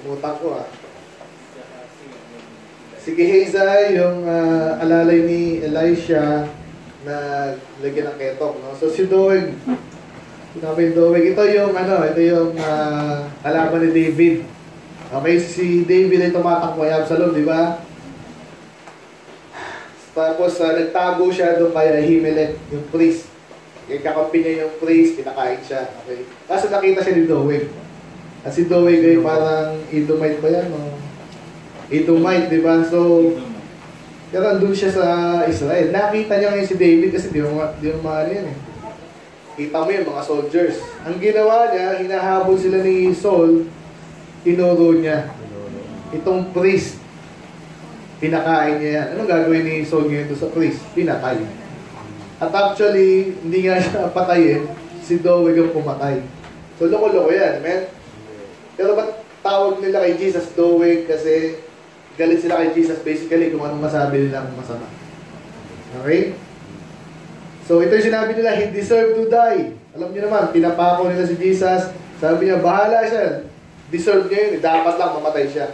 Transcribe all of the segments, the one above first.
Kumutan ko Si Gehazi, yung alalay ni Elisha na lagyan ng ketok, no? So si Doeg, ito yung kalaban ni David. Okay, si David ay tumatakbo kay Absalom, di ba? Tapos nagtago siya doon kay Ahimelech, yung priest. Kakampi niya yung priest, pinakain siya. Okay. Kaso nakita siya ni Doeg. At si Doeg ay parang Edomite ba yan? No? Edomite, di ba? So, pero andun siya sa Israel. Nakita niya ngayon si David kasi di mo ano yan eh. Kita mo yun, mga soldiers. Ang ginawa niya, hinahabol sila ni Saul, tinuro niya. Itong priest, pinakain niya yan. Anong gagawin ni Saul ngayon sa priest? Pinatay. At actually, hindi nga siya patayin, si Doeg ang pumatay. So, loko-loko yan, man. Pero ba't tawag nila kay Jesus Doeg? Kasi galit sila kay Jesus basically kung anong masabi nila kung masama. Okay? So, ito yung sinabi nila, he deserved to die. Alam niyo naman, pinapako nila si Jesus. Sabi niya, bahala siya. Deserve niya yun. Dapat lang mamatay siya.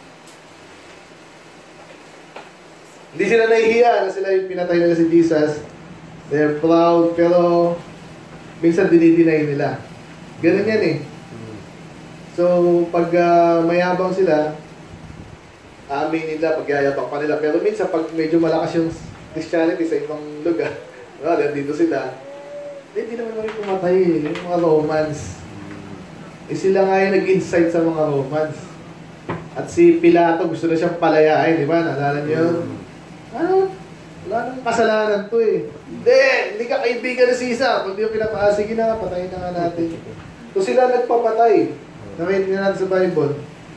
Hindi sila nahihiya na sila yung pinatay nila si Jesus. They're proud, pero minsan dinidinay nila. Ganun yan eh. So, pag mayabang sila, amin nila, pagyayabang pa nila. Pero minsan, pag medyo malakas yung Christianity sa ibang lugar, dito sila, hindi naman kami pumatay eh. Yung mga Romans. Sila nga yung nag-insight sa mga Romans. At si Pilato, gusto na siyang palayain, di ba? Naalala niyo? Ano? Wala nang kasalanan to eh. Hindi ka kaibigan ni Caesar. Kung di yung pinapaa, sige na, patayin na nga natin. So sila nagpapatay. Nakita nga natin sa Bible.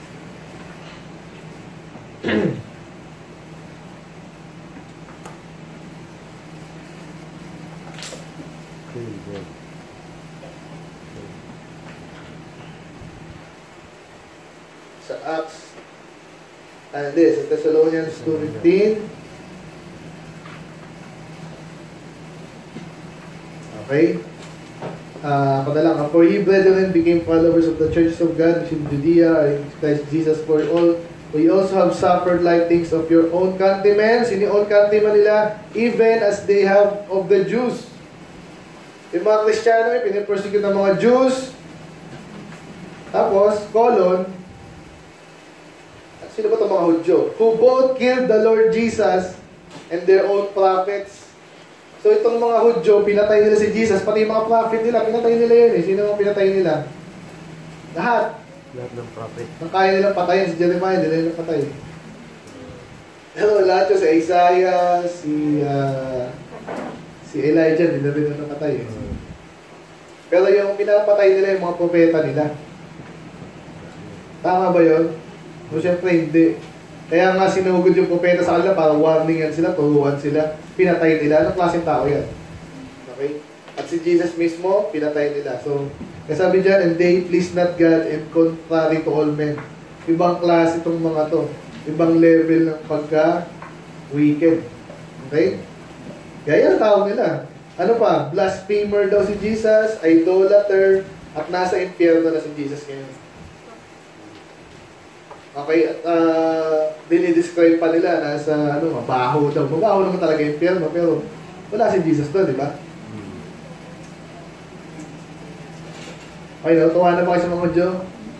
Sa Acts, sa Thessalonians 2:15. Okay? Padalang, for ye brethren became followers of the churches of God which in Judea are in Christ Jesus for all. We also have suffered like things of your own countrymen. Sino yung own countrymen nila? Even as they have of the Jews. Yung mga Kristiyano, pinipersecute ng mga Jews. Tapos, colon, sino ba itong mga Hudyo? Who both killed the Lord Jesus and their own prophets. So itong mga Hudyo, pinatay nila si Jesus, pati yung mga prophet nila, pinatay nila yun eh. Sino mga pinatay nila? Lahat. Lahat ng prophet. Nang kaya nilang patayin, si Jeremiah, hindi nila patay. Pero lahat yun, si Isaiah, si Elijah, hindi nila patay eh. Pero yung pinapatay nila yung mga propeta nila. Tama ba yun? No, siyempre hindi. Kaya nga sinugod yung propeta sa kanila para warningan sila, turuan sila, pinatay nila. Anong klaseng tao yan? Okay? At si Jesus mismo, pinatay nila. So, kasabi dyan, and they please not God and contrary to all men. Ibang klase itong mga to. Ibang level ng pagka-wicked. Okay? Kaya ang tawag nila. Ano pa? Blasphemer daw si Jesus, idolater, at nasa impyerno na si Jesus ngayon. Okay, at dinidescribe pa nila na sa mabaho daw. Mabaho naman talaga yung impyerno, pero wala si Jesus doon, di ba? Okay, natuwa na ba kayo sa mga Hudyo?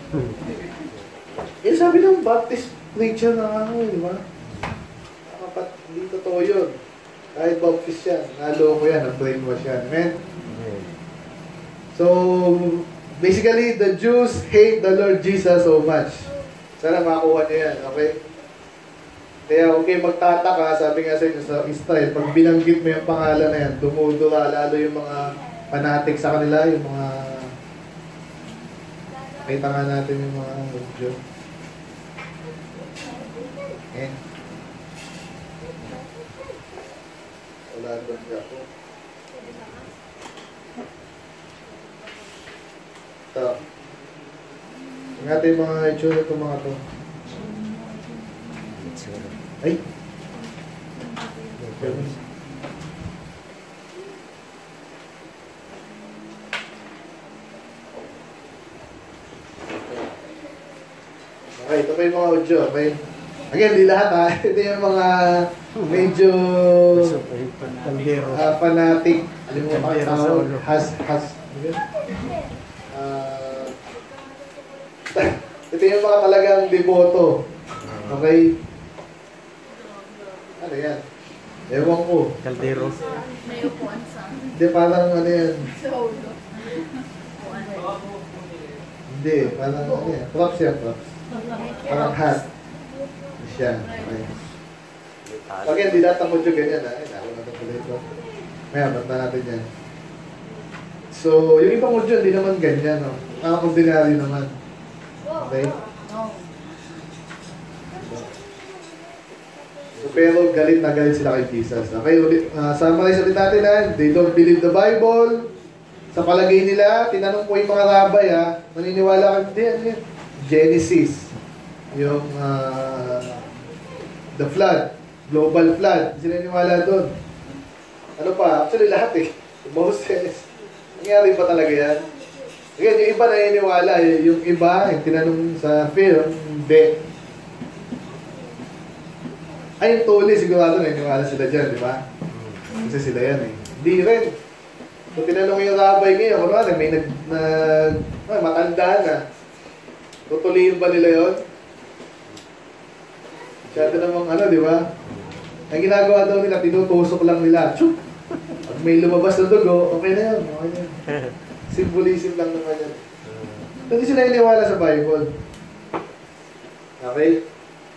Sabi ng Baptist preacher na di ba? Dapat hindi totoo yun. Kahit Baptist yan, naloko yan, nag-brainwash yan. Amen? So, basically, the Jews hate the Lord Jesus so much. Sana makakuha niyo yan, okay? Kaya okay magtataka, sabi nga sa inyo sa Israel, pag binanggit mo yung pangalan na yan, dumudura lalo yung mga fanatic sa kanila, yung mga kita nga natin yung mga Hudyo. Okay? Wala doon siya ako. Ito. Ang ating mga itsura itong mga to. Ay! Okay, ito pa yung mga audio, okay? Again, di lahat ha. Ito yung mga medyo fanatic. Alam mo mga tao, ito yung mga talagang deboto. Okay? Ano yan? Ewan ko. Kaldero. May upuan sa... Hindi, parang ano yan. Hindi, parang ano yan. Props yan, props. Parang hat. Siya. Okay. Okay, hindi natin mo dyan ganyan ha. Ay, ako na ito pala ito. Maya, ba't na natin yan. So, yung ibang audio, hindi naman ganyan, no? Nakakordinary naman. Okay? So, pero galit na galit sila kay Jesus. Okay, ulit, summarize ulit natin ha. They don't believe the Bible. Sa palagay nila, tinanong po yung mga rabbi ha. Maniniwala ka, hindi, Genesis. Yung, the flood. Global flood. Hindi sila niniwala doon. Ano pa? Actually, lahat eh. Moses. Nangyari ba talaga yan? Again, yung iba naniniwala. Yung iba, yung tinanong sa film, hindi. Ay, yung tuli, sigurado naniniwala sila dyan, di ba? Kasi sila yan eh. Hindi rin. So, tinanong yung rabbi ngayon, kunwari, may matanda na. Tutuliin ba nila yun? Masyado namang ano, di ba? Ang ginagawa daw nila, tinutusok lang nila. Tsup! Pag may lumabas na dugo, okay na yun. Okay na yun. Symbolism lang naman yan. Hindi sila iniwala sa Bible. Okay?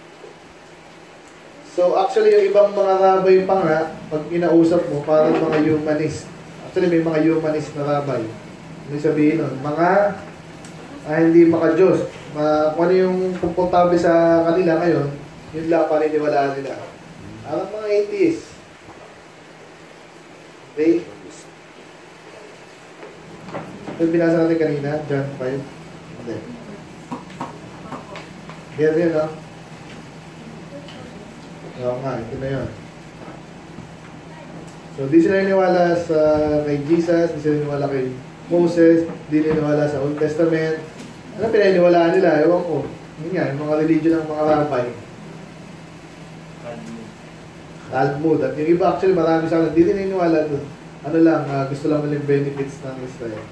So, actually, yung ibang mga rabbi pa nga, pag inausap mo, parang mga humanist. Actually, may mga humanist na rabbi. Ano sabihin nun? Mga hindi maka-Diyos. Kung ano yung komportable sa kanila ngayon, yun lang paniniwalaan nila. Parang mga atheists. Okay? Ito binasa natin kanina, John 5. Okay. Yan yun, no? Oo nga, ito na yun. So, di sila niniwala sa kay Jesus, di sila niniwala kay Moses, di niniwala sa Old Testament. Ano pinaniniwalaan nila? Ewan ko. Yun nga, yung mga religion ng mga rabbi. Talmud. At yung iba, actually, marami sa akin, di din niniwala doon. Ano lang, gusto lang maling benefits ng Israel.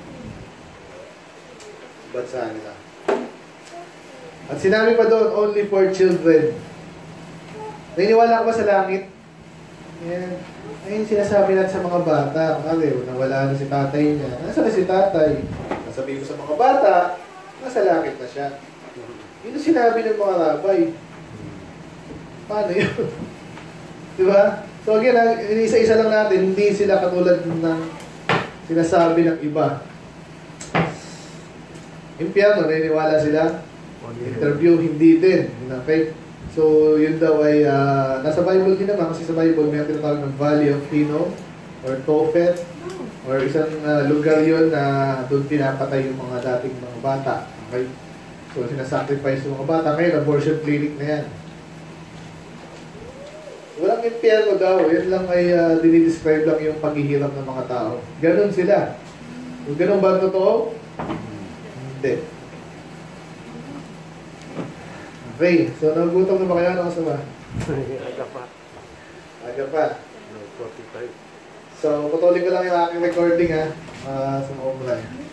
Ba't sa nila? At sinabi pa doon, only for children. Naniniwala ka ba sa langit? Yan. Ayun sinasabi natin sa mga bata. Kasi nawala na si tatay niya. Nasa na si tatay? Nasabi ko sa mga bata, nasa langit na siya. Yun ang sinabi ng mga rabay. Paano yun? Diba? So again, isa-isa lang natin, hindi sila katulad ng sinasabi ng iba. Impyerno, naniniwala sila? Interview, hindi din. Okay? So, yun daw ay, nasa Bible din naman, kasi sa Bible may tinatawag ng Valley of Hinnom, or Tophet, or isang lugar yun na doon pinapatay yung mga dating mga bata. Okay? So, sinasacrifice yung mga bata. Ngayon, abortion clinic na yan. Walang impyerno daw. Yan lang ay dinidescribe lang yung paghihirap ng mga tao. Ganon sila. Kung ganon ba totoo? Hindi. Okay. So, nagutom na ba kayo? Ano kasama? Aga pa. Aga pa. 45. So, patuloy ko lang yung aking recording ha. Sa mga online.